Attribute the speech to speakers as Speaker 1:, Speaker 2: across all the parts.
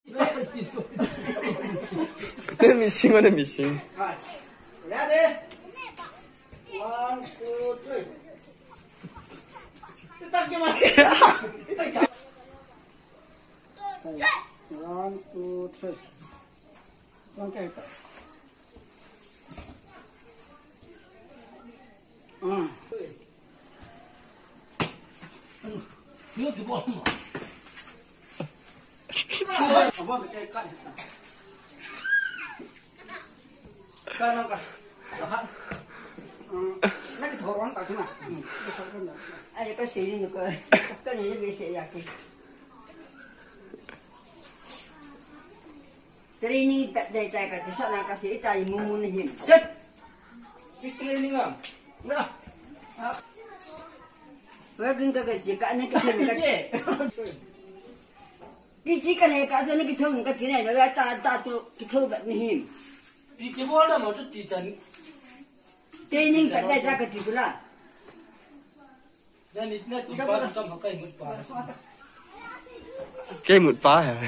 Speaker 1: 那明星啊，那明星。
Speaker 2: Ready? 1, 2, 3. Tak gimana? 1, 2, 3. Okay. Ini tu bom. Abang tu kayak kan. Kan apa? Nak thorong tak cuma. Ai cái gì như cái gì cái gì vậy? Training tak day tay ka sa na kasi tayo mumunuhin. Set. Training ah. Na. Wagin ka gaji ka na kasi ka. Piti ka na ka na ki thong ka tinai na ta tu ki thong ba ni. Piti bola mo tu ti chan. Training tak day ka ti pula. Na ni na chika ba sam ka mut pa.
Speaker 1: Cái một phá hả?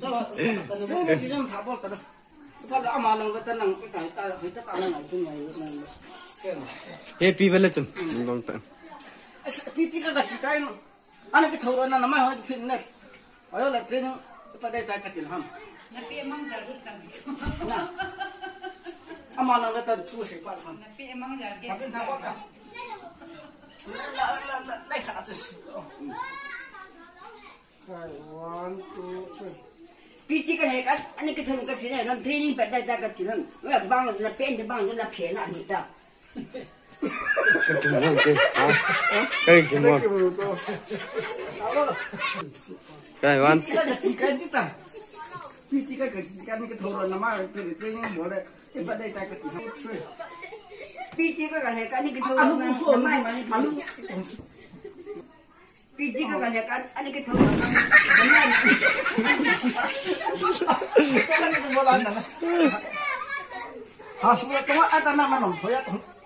Speaker 1: Happy village không tận.
Speaker 2: Piti ka gachi kai no. Ana ki thoro na namai ho phin net. Ayo la tren pa dai ta ka til ham.
Speaker 3: Na pe mang jar gut kan.
Speaker 2: Na. Amala la ta chu se pa ham.
Speaker 3: Na pe mang jar ge.
Speaker 2: Kapin tha ka. La dai kha ta. 1, 2, 3. Piti ka na ka ani ki thong ka tinai nam training pa dai ta ka til ham. Wa bang la pen de bang la phe na ni ta.
Speaker 1: Cái kim mong cái kim mong cái văn
Speaker 2: Piti ka kan ni thoro na ma pe training bo le te ba dai ta ka ti Piti ka kan ni thoro na ma alu Piti ka kan ani ki thoro na kan ni bola na ha su ta ma ata na ma no ya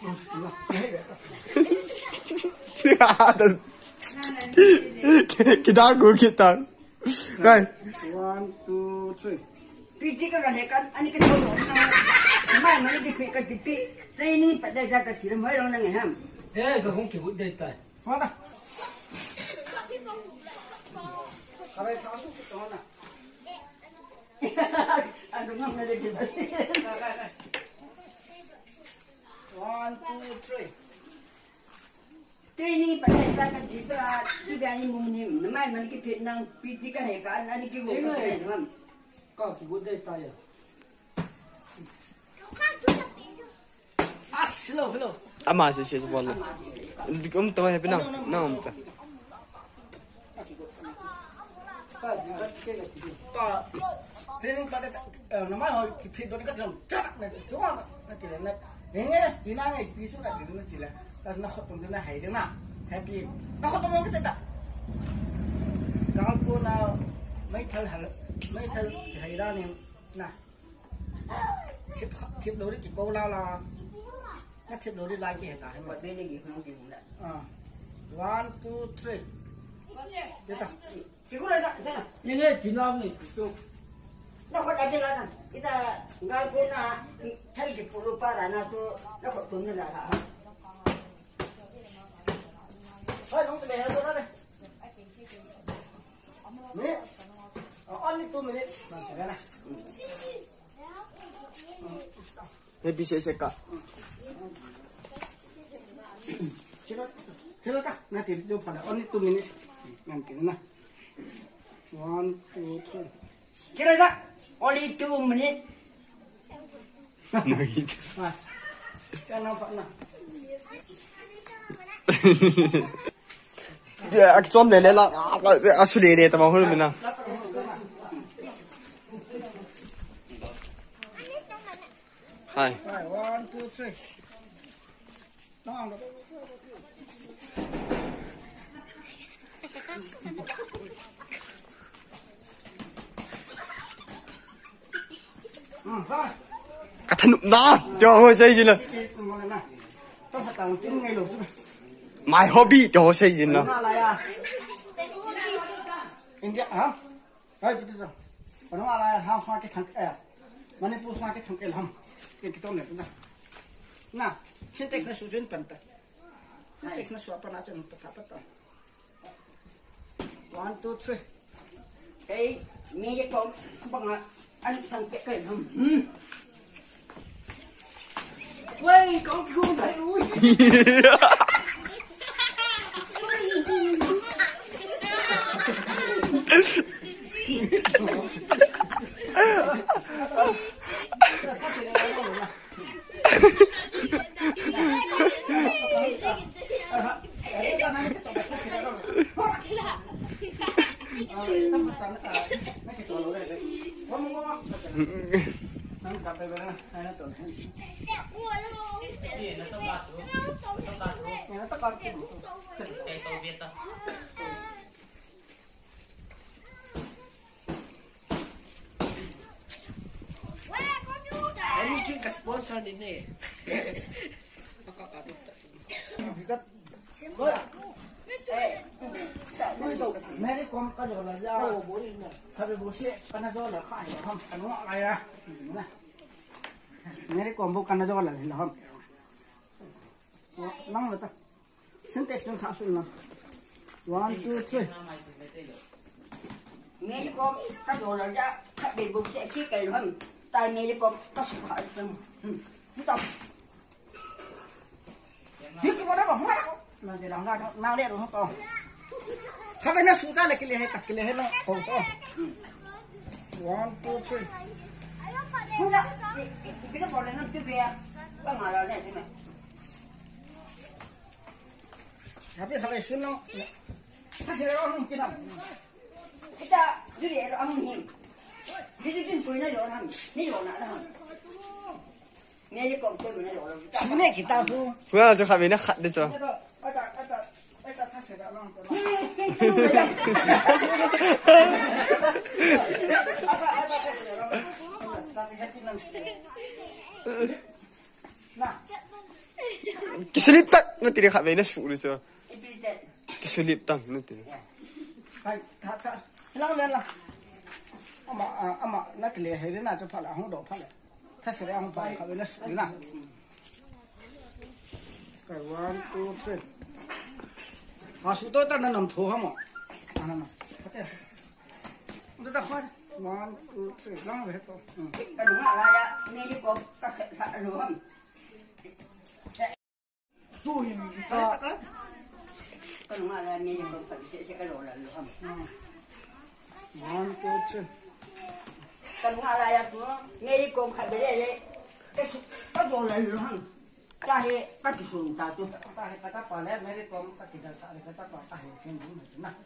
Speaker 1: kita aku kita kan
Speaker 2: 1, 2, 3. Piti ka kan ani ka thoro na ma ma ni ki ka ti training pa dai ka sir mai rong na ngai ham ka hong ki hut dai tai ha da Abai tha su ko na anu ngam na de ki 1, 2, 3. Training pa dai ta ka ti ta ti da ni mum ni na mai man ki phe nang piti ka he ka ani ki wo ka he ham ka ki hut dai tai ya hello
Speaker 1: ama sih sih wallah tahu apa nang nang ta
Speaker 2: training pada nama hoi fit doni ka thon chak na ko na ti na nge ti na nge pi su na ti na ti la ta na khot tum na hai ding na happy na khot tum ka ta ka ko na mai thal hai ra ni na thip doni ki ko la la na thip doni la ki ta hai ma de ni ki khong ki la 1, 2, 3 Kita. Kita dah tak. Ini jinam ni. Nak kau ada lah kan? Kita ngal puna cari di pulau Parana tu nak kau tunggu lah. Hai, kamu boleh help orang ni. Ni, only 2 minutes. Nanti kan?
Speaker 1: Ni bisa sekak.
Speaker 2: Cila tak? Nanti dia pada only 2 minutes. Nanti na. 1, 2, 3. Cila tak? Only 2 minutes. Kan nampak na.
Speaker 1: Dia aku com lele lah, aku lele tapi aku mana? Hai.
Speaker 2: 1, 2, 3. Tolong.
Speaker 1: Kata na, jangan saya je lah. My hobby, jangan saya je lah.
Speaker 2: India, ah? Hai, betul tak? nó là hàng hoa cái thằng mà nên bù hoa cái thằng làm cái tôm này nữa nè syntax nó suy bận ta syntax nó suy apa nak cakap apa tu 1 2 3
Speaker 4: cái mi cái con bằng anh thằng cái không
Speaker 2: Wey, kau kau dah ui.
Speaker 4: Ini juga sponsor ini.
Speaker 2: Mary kom ka jo la ya. Ka be bo se kana jo la khai ham anu ai ya. Mary kom bo kana jo la la ham. Nang la ta. Syntax sun tha sun na. 1 2 3.
Speaker 4: Mấy con các đồ là ra các bị bụng sẽ khí cây hơn. Tại mấy con có sự hại từng. Chúng ta.
Speaker 2: Hiếp cái đó mà hoa. Là để làm ra nào đấy đúng không? Các bạn nó xuống ra là cái này tắt cái này nó không có. 1 2 3.
Speaker 4: Không ra. Cái con này nó chưa về. Có mà là này thế này.
Speaker 2: Tapi kalau sun nó kasih orang mungkin apa?
Speaker 4: Kita jadi orang ini. Jadi kan punya orang ni orang ada. Mấy con tôi mình nói rồi.
Speaker 2: Cái này kita tu.
Speaker 1: Vừa cho khai nó khát đấy cho.
Speaker 2: Ada thắt sẽ đã long.
Speaker 1: Cái slip tắt nó thì khai nó sụt đấy cho. Cái slip tắt nó thì.
Speaker 2: Cái lang lên là. Ama nó cái này hay là cho phải là không đổ phải là. Thắt sẽ không phải khai nó sụt nè. Cái 1 2 3. Sụt tôi ta nó nằm thua không ạ? Nè. Tôi ta khoan. 1 2 3 lang về hết tôi.
Speaker 4: Cái đúng là mấy con các cái đúng không?
Speaker 2: Tôi
Speaker 4: Cái đúng là mấy con phải sẽ cái đồ là đúng không?
Speaker 2: 1 2 3.
Speaker 4: Cái đúng là mấy con phải cái đấy cái đồ là đúng không? Cái cái cái sườn ta tu.
Speaker 2: Kata palet mere kom tidak sah kata apa yang ini nah.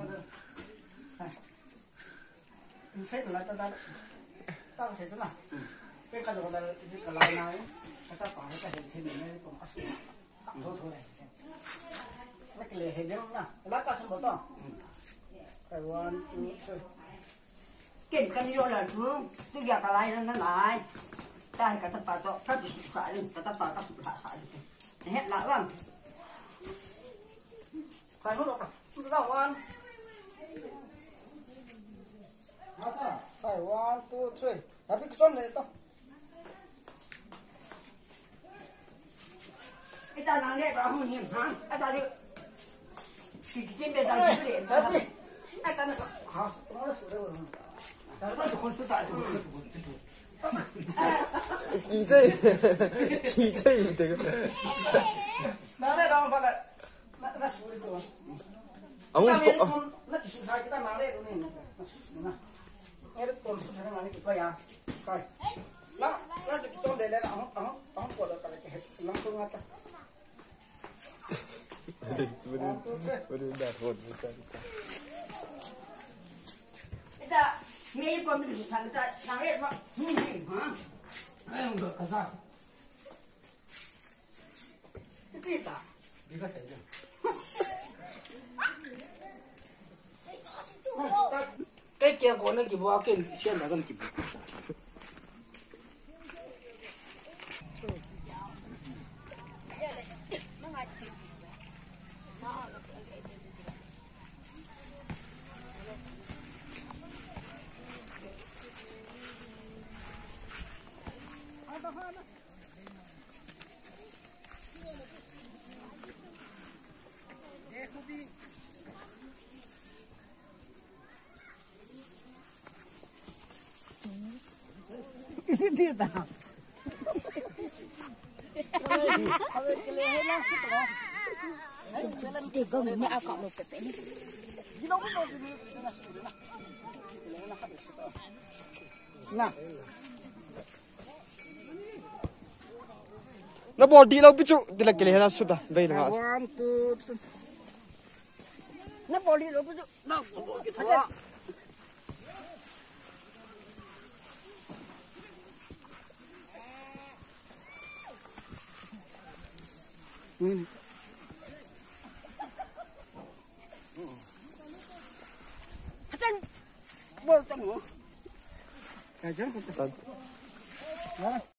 Speaker 2: Saya telah tahu saya telah. Tapi kalau itu kalau naik kata apa kata ini mere kom asli. Thôi này. Cái lề hình đó nè, lát ta xem botong. Cái 1 2 3.
Speaker 4: Cái đồ là đúng. Tôi gặp lại nó lại. Ta cái tập tạo phát bị phải luôn, tập tạo các bị phải luôn. Hết lại không?
Speaker 2: Phải không được à? Không đâu ăn. Phải 1 2 3. Tapi kecuali itu.
Speaker 4: Kita nang dek kamu ni, ha? Kita dia. Kita beda dia.
Speaker 2: Tapi, kita nak ha, mana sudah orang. Kalau tu kon sudah tu.
Speaker 1: Kỳ thế thì
Speaker 2: Nó đây đâu phải là nó sụt rồi.
Speaker 1: ông
Speaker 2: nó chỉ sụt sai kita mang đây rồi nè. Nè. Nghe được con sụt sai mang đi coi à. Coi. Nó chỉ trong đây là ông có được cái lăng tung ngắt.
Speaker 1: Beri dah hot.
Speaker 4: Kita mấy con mình thằng ta nang dek mà. Ha?
Speaker 2: Không được cái sao? Cái ta. Đi cái gì cái kia của nó chỉ vào cái xem là con kịp. Dia tak.
Speaker 5: Tiga ni akak mau pepe ni.
Speaker 2: Nah,
Speaker 1: Na body lo pichu dilak kele na suda dai na.
Speaker 2: 1, 2, 3.
Speaker 4: Nó bỏ đi rồi bây giờ. Đâu,
Speaker 2: Kajian.